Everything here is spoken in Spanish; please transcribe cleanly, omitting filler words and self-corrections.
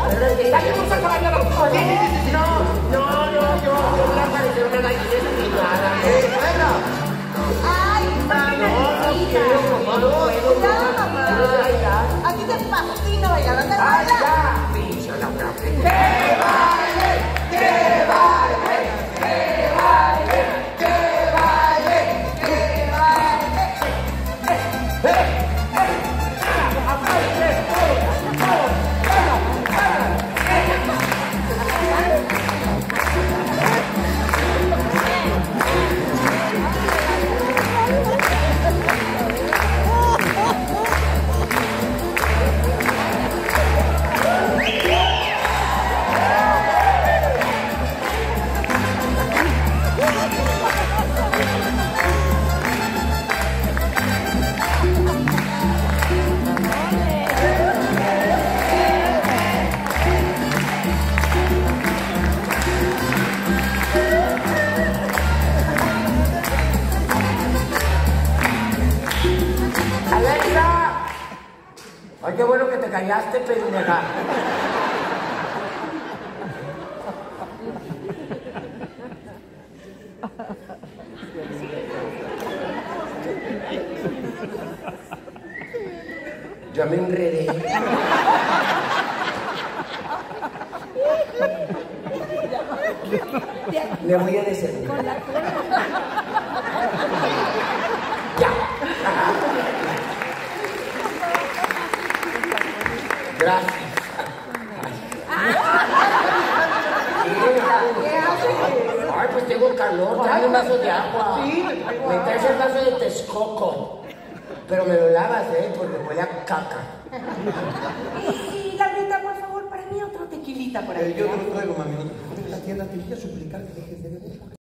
Vamos a caballo los coches. No, yo voy a parecer una gallina desesperada. Bueno. Ay, No puedo. a ti te fascina bailar, ¿dónde ¡Ay, bailas? ya! ¡Pincho la frase! ¡Que baile! ¡Que baile! ¡Que baile! ¡Que baile! ¡Que baile! ¡Alexa! Ay, qué bueno que te callaste, pendeja. Ya me enredé. Le voy a decir. Ya. Gracias. Ay, pues tengo calor, tráeme un vaso de agua. Me traes el vaso de Texcoco. Pero me lo lavas, porque huele a caca. Y Laurita, por favor, para mí otro tequilita por ahí. Yo te lo traigo, mami. La tienda te voy a suplicar que dejes de beber.